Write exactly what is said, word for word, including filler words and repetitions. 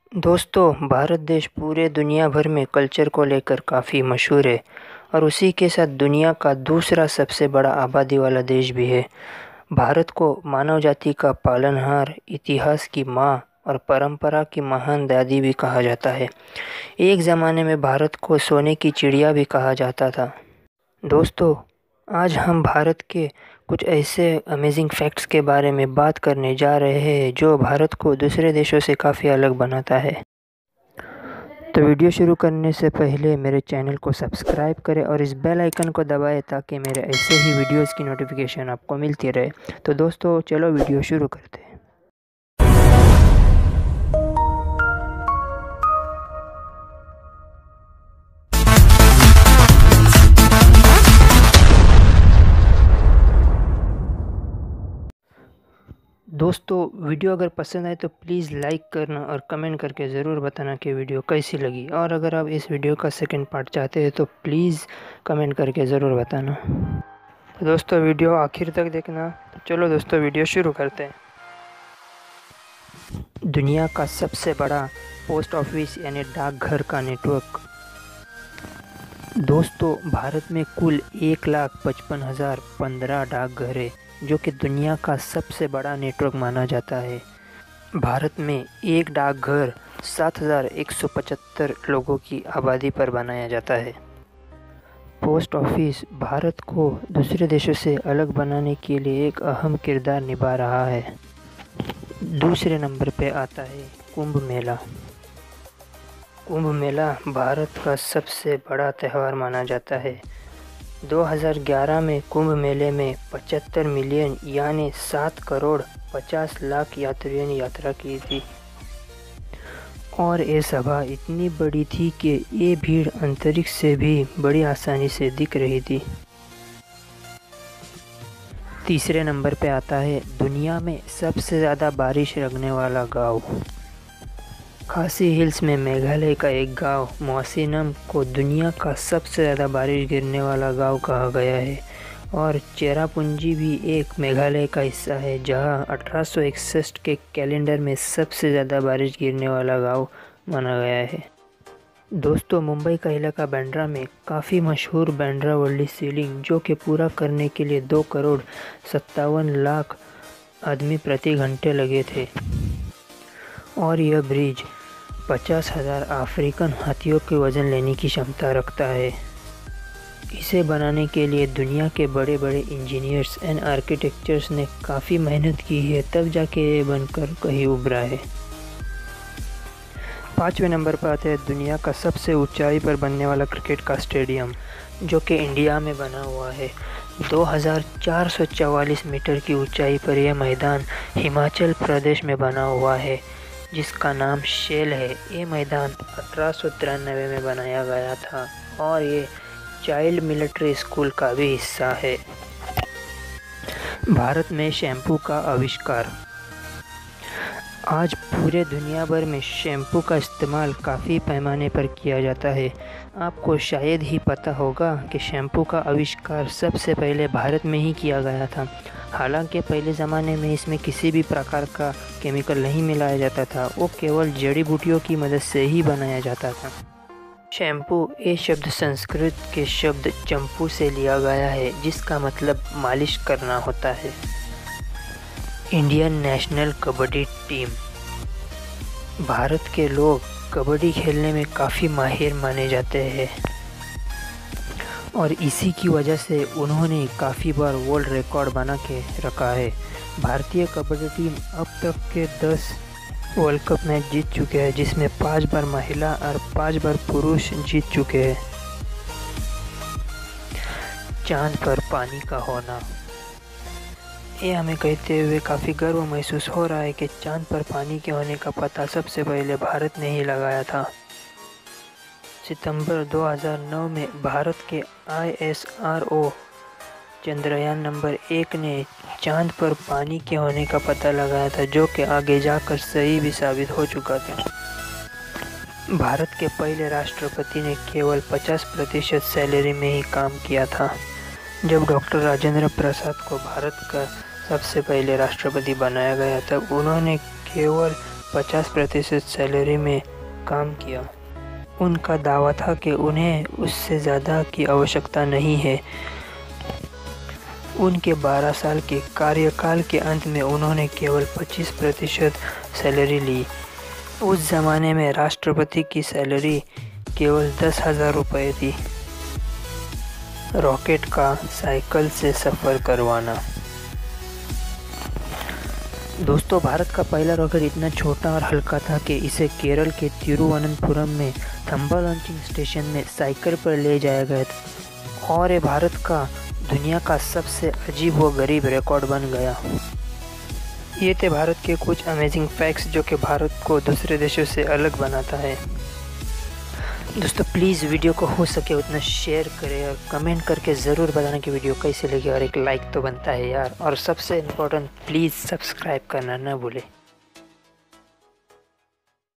दोस्तों, भारत देश पूरे दुनिया भर में कल्चर को लेकर काफ़ी मशहूर है और उसी के साथ दुनिया का दूसरा सबसे बड़ा आबादी वाला देश भी है। भारत को मानव जाति का पालनहार, इतिहास की माँ और परंपरा की महान दादी भी कहा जाता है। एक ज़माने में भारत को सोने की चिड़िया भी कहा जाता था। दोस्तों, आज हम भारत के कुछ ऐसे अमेजिंग फैक्ट्स के बारे में बात करने जा रहे हैं जो भारत को दूसरे देशों से काफ़ी अलग बनाता है। तो वीडियो शुरू करने से पहले मेरे चैनल को सब्सक्राइब करें और इस बेल आइकन को दबाएं ताकि मेरे ऐसे ही वीडियोस की नोटिफिकेशन आपको मिलती रहे। तो दोस्तों, चलो वीडियो शुरू करते हैं। दोस्तों, वीडियो अगर पसंद आए तो प्लीज़ लाइक करना और कमेंट करके ज़रूर बताना कि वीडियो कैसी लगी। और अगर आप इस वीडियो का सेकंड पार्ट चाहते हैं तो प्लीज़ कमेंट करके ज़रूर बताना। तो दोस्तों, वीडियो आखिर तक देखना। तो चलो दोस्तों, वीडियो शुरू करते हैं। दुनिया का सबसे बड़ा पोस्ट ऑफिस यानी डाकघर का नेटवर्क। दोस्तों, भारत में कुल एक लाख पचपन हज़ार पंद्रह डाकघर है जो कि दुनिया का सबसे बड़ा नेटवर्क माना जाता है। भारत में एक डाकघर सात हज़ार एक सौ पचहत्तर लोगों की आबादी पर बनाया जाता है। पोस्ट ऑफिस भारत को दूसरे देशों से अलग बनाने के लिए एक अहम किरदार निभा रहा है। दूसरे नंबर पे आता है कुंभ मेला। कुंभ मेला भारत का सबसे बड़ा त्यौहार माना जाता है। दो हज़ार ग्यारह में कुंभ मेले में पचहत्तर मिलियन यानी सात करोड़ पचास लाख यात्रियों ने यात्रा की थी और ये सभा इतनी बड़ी थी कि ये भीड़ अंतरिक्ष से भी बड़ी आसानी से दिख रही थी। तीसरे नंबर पे आता है दुनिया में सबसे ज़्यादा बारिश लगने वाला गांव। खासी हिल्स में मेघालय का एक गांव मौसिनम को दुनिया का सबसे ज़्यादा बारिश गिरने वाला गांव कहा गया है और चेरापूंजी भी एक मेघालय का हिस्सा है जहां अठारह सौ इकसठ के कैलेंडर में सबसे ज़्यादा बारिश गिरने वाला गांव माना गया है। दोस्तों, मुंबई का इलाका बांद्रा में काफ़ी मशहूर बांद्रा वर्ली सीलिंग जो कि पूरा करने के लिए दो करोड़ सत्तावन लाख आदमी प्रति घंटे लगे थे और यह ब्रिज पचास हज़ार अफ्रीकन हाथियों के वज़न लेने की क्षमता रखता है। इसे बनाने के लिए दुनिया के बड़े बड़े इंजीनियर्स एंड आर्किटेक्चर्स ने काफ़ी मेहनत की है, तब जाके ये बनकर कहीं उभरा है। पाँचवें नंबर पर आता है दुनिया का सबसे ऊंचाई पर बनने वाला क्रिकेट का स्टेडियम जो कि इंडिया में बना हुआ है। दो हज़ार चार सौ चवालीस मीटर की ऊंचाई पर यह मैदान हिमाचल प्रदेश में बना हुआ है जिसका नाम शेल है। ये मैदान अठारह सौ तिरानवे में बनाया गया था और ये चाइल्ड मिलिट्री स्कूल का भी हिस्सा है। भारत में शैम्पू का आविष्कार। आज पूरे दुनिया भर में शैम्पू का इस्तेमाल काफ़ी पैमाने पर किया जाता है। आपको शायद ही पता होगा कि शैम्पू का आविष्कार सबसे पहले भारत में ही किया गया था। हालांकि पहले ज़माने में इसमें किसी भी प्रकार का केमिकल नहीं मिलाया जाता था, वो केवल जड़ी बूटियों की मदद से ही बनाया जाता था। शैम्पू ये शब्द संस्कृत के शब्द चंपू से लिया गया है जिसका मतलब मालिश करना होता है। Indian national kabaddi team. Bharat के लोग कबड्डी खेलने में काफ़ी माहिर माने जाते हैं और इसी की वजह से उन्होंने काफ़ी बार वर्ल्ड रिकॉर्ड बना के रखा है। भारतीय कबड्डी टीम अब तक के दस वर्ल्ड कप मैच जीत चुके हैं जिसमें पाँच बार महिला और पाँच बार पुरुष जीत चुके हैं। चांद पर पानी का होना। ये हमें कहते हुए काफ़ी गर्व महसूस हो रहा है कि चांद पर पानी के होने का पता सबसे पहले भारत ने ही लगाया था। सितंबर दो हज़ार नौ में भारत के I S R O Chandrayaan number एक ने चांद पर पानी के होने का पता लगाया था जो कि आगे जाकर सही भी साबित हो चुका था। भारत के पहले राष्ट्रपति ने केवल पचास प्रतिशत सैलरी में ही काम किया था। जब डॉक्टर राजेंद्र प्रसाद को भारत का सबसे पहले राष्ट्रपति बनाया गया तब उन्होंने केवल पचास प्रतिशत सैलरी में काम किया। उनका दावा था कि उन्हें उससे ज़्यादा की आवश्यकता नहीं है। उनके बारह साल के कार्यकाल के अंत में उन्होंने केवल पच्चीस प्रतिशत सैलरी ली। उस ज़माने में राष्ट्रपति की सैलरी केवल दस हज़ार रुपये थी। रॉकेट का साइकिल से सफ़र करवाना। दोस्तों, भारत का पहला रॉकेट इतना छोटा और हल्का था कि इसे केरल के तिरुवनंतपुरम में थंबा लॉन्चिंग स्टेशन में साइकिल पर ले जाया गया था और ये भारत का दुनिया का सबसे अजीब व गरीब रिकॉर्ड बन गया। ये थे भारत के कुछ अमेजिंग फैक्ट्स जो कि भारत को दूसरे देशों से अलग बनाता है। दोस्तों, प्लीज़ वीडियो को हो सके उतना शेयर करें और कमेंट करके ज़रूर बताना कि वीडियो कैसे लगी, और एक लाइक तो बनता है यार। और सबसे इम्पोर्टेंट, प्लीज़ सब्सक्राइब करना ना भूलें।